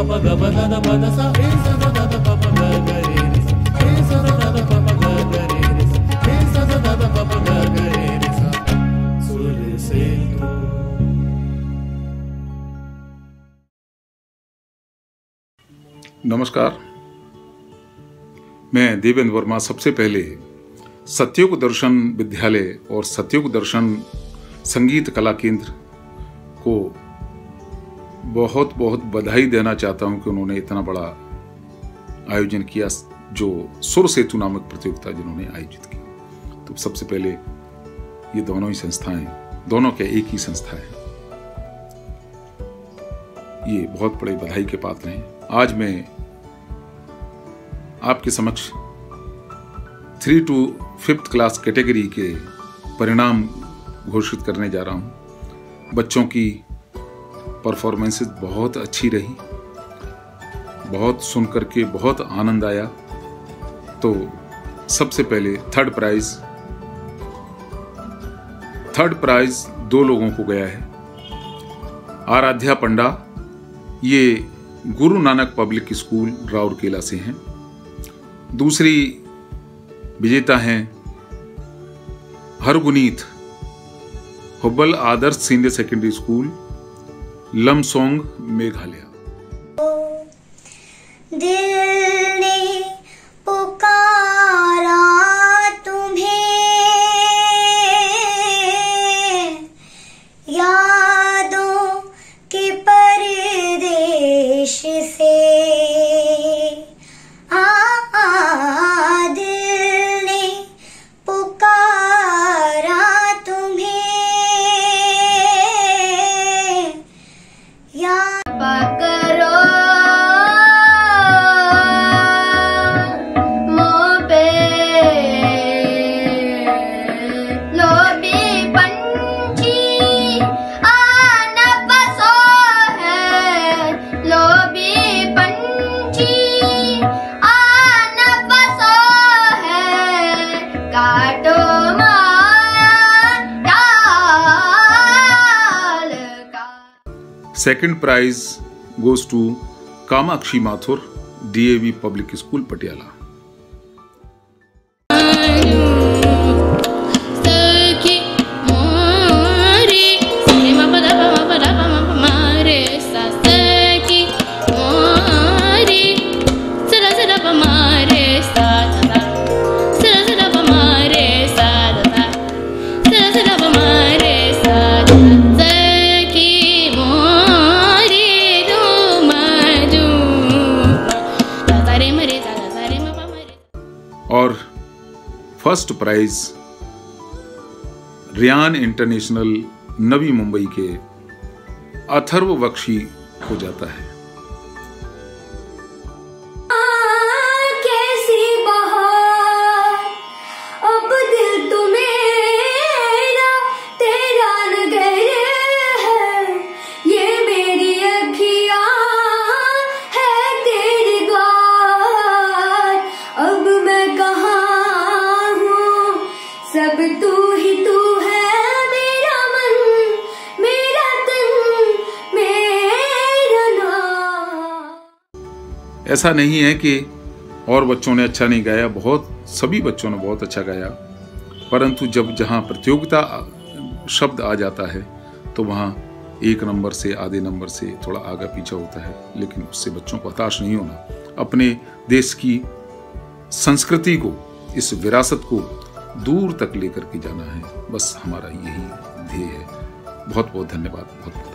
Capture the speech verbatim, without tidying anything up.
नमस्कार, मैं देवेंद्र वर्मा सबसे पहले सत्ययुग दर्शन विद्यालय और सत्ययुग दर्शन संगीत कला केंद्र को बहुत बहुत बधाई देना चाहता हूं कि उन्होंने इतना बड़ा आयोजन किया, जो सुर सेतु नामक प्रतियोगिता जिन्होंने आयोजित की। तो सबसे पहले ये दोनों ही संस्थाएं, दोनों के एक ही संस्था है, ये बहुत बड़े बधाई के पात्र हैं। आज मैं आपके समक्ष three to fifth class category के परिणाम घोषित करने जा रहा हूं। बच्चों की परफॉर्मेंसेस बहुत अच्छी रही, बहुत सुन करके बहुत आनंद आया। तो सबसे पहले थर्ड प्राइज थर्ड प्राइज दो लोगों को गया है। आराध्या पंडा, ये गुरु नानक पब्लिक स्कूल राउरकेला से हैं। दूसरी विजेता हैं Hargunit, Hubbal Adarsh senior secondary school, Lamsong, Meghalaya. दिल ने पुकारा तुम्हें यादों के परदेश से, second prize goes to Kamakshi Mathur, DAV public school, Patiala. और first prize Ryan international Navi Mumbai के अथर्व बख्शी को जाता है। सब तू ही तू है, मेरा मन, मेरा तन, मेरा नाम। ऐसा नहीं है कि और बच्चों ने अच्छा नहीं गाया, बहुत सभी बच्चों ने बहुत अच्छा गाया, परंतु जब जहाँ प्रतियोगिता शब्द आ जाता है तो वहाँ एक नंबर से आधे नंबर से थोड़ा आगे पीछे होता है, लेकिन उससे बच्चों को हताश नहीं होना। अपने देश की संस्कृति को, इस विरासत को दूर तक लेकर के जाना है, बस हमारा यही ध्येय है। बहुत बहुत धन्यवाद। बहुत